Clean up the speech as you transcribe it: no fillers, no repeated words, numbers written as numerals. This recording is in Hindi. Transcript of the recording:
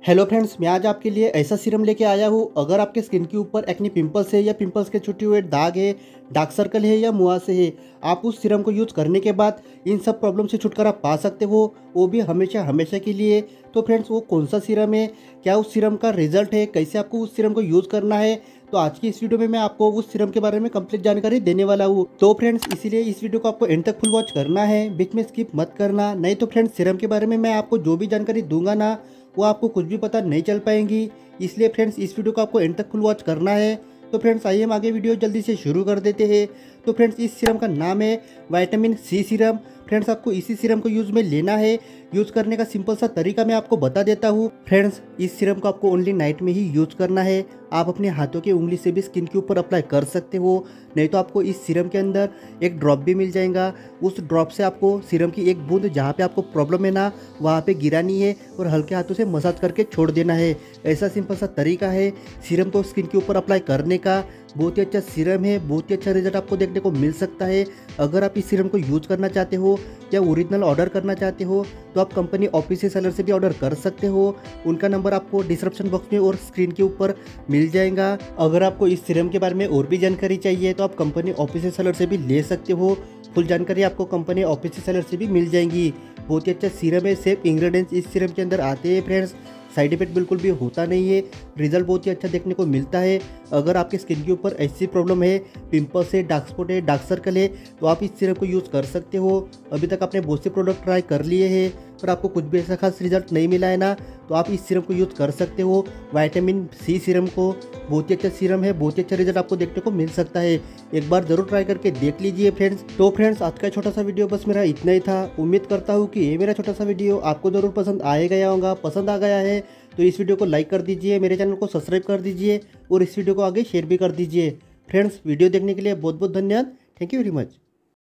हेलो फ्रेंड्स, मैं आज आपके लिए ऐसा सीरम लेके आया हूँ। अगर आपके स्किन के ऊपर एक्ने पिंपल्स है या पिंपल्स के छुटे हुए दाग है, डार्क सर्कल है या मुहासे है, आप उस सीरम को यूज़ करने के बाद इन सब प्रॉब्लम से छुटकारा पा सकते हो, वो भी हमेशा हमेशा के लिए। तो फ्रेंड्स, वो कौन सा सीरम है, क्या उस सीरम का रिजल्ट है, कैसे आपको उस सीरम को यूज़ करना है, तो आज की इस वीडियो में मैं आपको उस सीरम के बारे में कंप्लीट जानकारी देने वाला हूँ। तो फ्रेंड्स, इसीलिए इस वीडियो को आपको एंड तक फुल वॉच करना है, बीच में स्किप मत करना। नहीं तो फ्रेंड्स, सीरम के बारे में मैं आपको जो भी जानकारी दूंगा ना, वो आपको कुछ भी पता नहीं चल पाएंगी। इसलिए फ्रेंड्स, इस वीडियो को आपको एंड तक फुल वॉच करना है। तो फ्रेंड्स, आइए हम आगे वीडियो जल्दी से शुरू कर देते हैं। तो फ्रेंड्स, इस सीरम का नाम है विटामिन सी सीरम। फ्रेंड्स, आपको इसी सीरम को यूज़ में लेना है। यूज़ करने का सिंपल सा तरीका मैं आपको बता देता हूँ। फ्रेंड्स, इस सीरम को आपको ओनली नाइट में ही यूज़ करना है। आप अपने हाथों की उंगली से भी स्किन के ऊपर अप्लाई कर सकते हो, नहीं तो आपको इस सीरम के अंदर एक ड्रॉप भी मिल जाएगा। उस ड्रॉप से आपको सीरम की एक बूंद जहाँ पे आपको प्रॉब्लम है ना, वहाँ पे गिरानी है और हल्के हाथों से मसाज करके छोड़ देना है। ऐसा सिंपल सा तरीका है सीरम को स्किन के ऊपर अप्लाई करने का। बहुत ही अच्छा सीरम है, बहुत ही अच्छा रिजल्ट आपको देखने को मिल सकता है। अगर आप इस सीरम को यूज़ करना चाहते हो या ओरिजिनल ऑर्डर करना चाहते हो, तो आप कंपनी ऑफिशियल सेलर से भी ऑर्डर कर सकते हो। उनका नंबर आपको डिस्क्रिप्शन बॉक्स में और स्क्रीन के ऊपर मिल जाएगा। अगर आपको इस सीरम के बारे में और भी जानकारी चाहिए, तो आप कंपनी ऑफिशियल सेलर से भी ले सकते हो। फुल जानकारी आपको कंपनी ऑफिशियल सेलर से भी मिल जाएंगी। बहुत ही अच्छा सीरम है, सेफ इंग्रेडिएंट्स इस सीरम के अंदर आते हैं। फ्रेंड्स, साइड इफेक्ट बिल्कुल भी होता नहीं है, रिजल्ट बहुत ही अच्छा देखने को मिलता है। अगर आपके स्किन के ऊपर ऐसी प्रॉब्लम है, पिंपल्स है, डार्क स्पॉट है, डार्क सर्कल है, तो आप इस सीरम को यूज़ कर सकते हो। अभी तक आपने बहुत से प्रोडक्ट ट्राई कर लिए हैं पर आपको कुछ भी ऐसा खास रिजल्ट नहीं मिला है ना, तो आप इस सीरम को यूज़ कर सकते हो। विटामिन सी सीरम को, बहुत ही अच्छा सीरम है, बहुत ही अच्छा रिजल्ट आपको देखने को मिल सकता है। एक बार ज़रूर ट्राई करके देख लीजिए फ्रेंड्स। तो फ्रेंड्स, आज का छोटा सा वीडियो बस मेरा इतना ही था। उम्मीद करता हूँ कि ये मेरा छोटा सा वीडियो आपको ज़रूर पसंद आए गया होगा। पसंद आ गया है तो इस वीडियो को लाइक कर दीजिए, मेरे चैनल को सब्सक्राइब कर दीजिए और इस वीडियो को आगे शेयर भी कर दीजिए। फ्रेंड्स, वीडियो देखने के लिए बहुत बहुत धन्यवाद। Thank you very much.